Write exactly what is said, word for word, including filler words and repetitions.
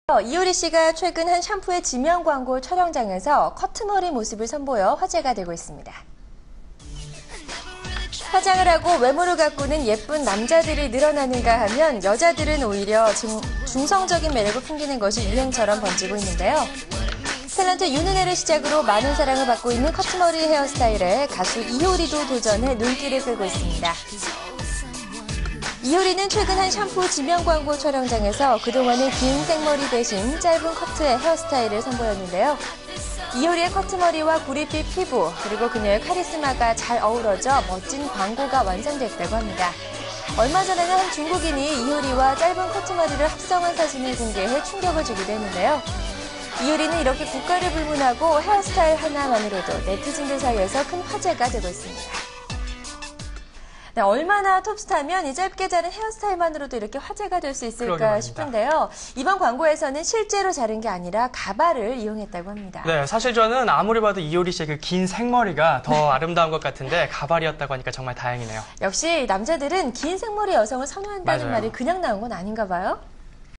이효리 씨가 최근 한 샴푸의 지명 광고 촬영장에서 커트머리 모습을 선보여 화제가 되고 있습니다. 화장을 하고 외모를 가꾸는 예쁜 남자들이 늘어나는가 하면 여자들은 오히려 중, 중성적인 매력을 풍기는 것이 유행처럼 번지고 있는데요. 탤런트 윤은혜를 시작으로 많은 사랑을 받고 있는 커트머리 헤어스타일에 가수 이효리도 도전해 눈길을 끌고 있습니다. 이효리는 최근 한 샴푸 지명 광고 촬영장에서 그동안은 긴 생머리 대신 짧은 커트의 헤어스타일을 선보였는데요. 이효리의 커트머리와 구릿빛 피부, 그리고 그녀의 카리스마가 잘 어우러져 멋진 광고가 완성됐다고 합니다. 얼마 전에는 한 중국인이 이효리와 짧은 커트머리를 합성한 사진을 공개해 충격을 주기도 했는데요. 이효리는 이렇게 국가를 불문하고 헤어스타일 하나만으로도 네티즌들 사이에서 큰 화제가 되고 있습니다. 네, 얼마나 톱스타면 이 짧게 자른 헤어스타일만으로도 이렇게 화제가 될 수 있을까 싶은데요. 이번 광고에서는 실제로 자른 게 아니라 가발을 이용했다고 합니다. 네, 사실 저는 아무리 봐도 이효리 씨의 그 긴 생머리가 더 아름다운 것 같은데 가발이었다고 하니까 정말 다행이네요. 역시 남자들은 긴 생머리 여성을 선호한다는 맞아요. 말이 그냥 나온 건 아닌가 봐요.